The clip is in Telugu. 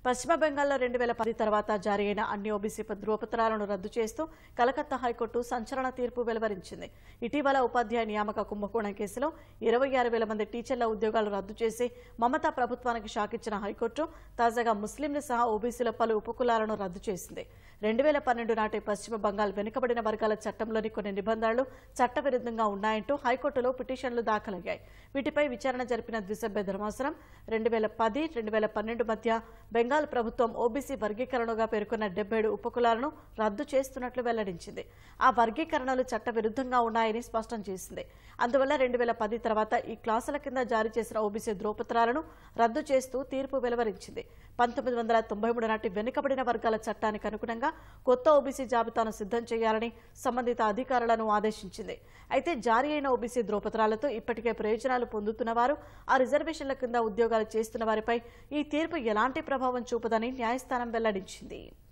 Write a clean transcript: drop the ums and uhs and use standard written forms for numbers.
పశ్చిమ బెంగాల్లో 2010 తర్వాత జారీ అయిన అన్ని ఓబీసీ ధృవపత్రాలను రద్దు చేస్తూ కలకత్తా హైకోర్టు సంచలన తీర్పు వెలువరించింది. ఇటీవల ఉపాధ్యాయ నియామక కుంభకోణం కేసులో 26,000 మంది టీచర్ల ఉద్యోగాలు రద్దు చేసి మమతా ప్రభుత్వానికి షాక్ ఇచ్చిన హైకోర్టు తాజాగా ముస్లింలు సహా ఓబీసీల పలు ఉపకులాలను రద్దు చేసింది. 2012 నాటి పశ్చిమ బంగాల్ వెనుకబడిన వర్గాల చట్టంలోని కొన్ని నిబంధనలు చట్టవిరుద్ధంగా ఉన్నాయంటూ హైకోర్టులో పిటిషన్లు దాఖలయ్యాయి. వీటిపై విచారణ జరిపిన ద్విసభ్య ధర్మాసనం 2010-2012 మధ్య బెంగాల్ ప్రభుత్వం ఓబీసీ వర్గీకరణగా పేర్కొన్న 77 ఉపకులాలను రద్దు చేస్తున్నట్లు వెల్లడించింది. ఆ వర్గీకరణలు చట్టవిరుద్ధంగా ఉన్నాయని స్పష్టం చేసింది. అందువల్ల 2010 తర్వాత ఈ క్లాసుల కింద జారీ చేసిన ఓబీసీ ధృవపత్రాలను రద్దు చేస్తూ తీర్పు వెలువరించింది. 1993 నాటి వెనుకబడిన వర్గాల చట్టానికి అనుగుణంగా కొత్త ఓబీసీ జాబితాను సిద్ధం చేయాలని సంబంధిత అధికారులను ఆదేశించింది. అయితే జారీ అయిన ఓబీసీ ధృవపత్రాలతో ఇప్పటికే ప్రయోజనాలు పొందుతున్న వారు, ఆ రిజర్వేషన్ల కింద ఉద్యోగాలు చేస్తున్న వారిపై ఈ తీర్పు ఎలాంటి ప్రభావం చూపదని న్యాయస్థానం వెల్లడించింది.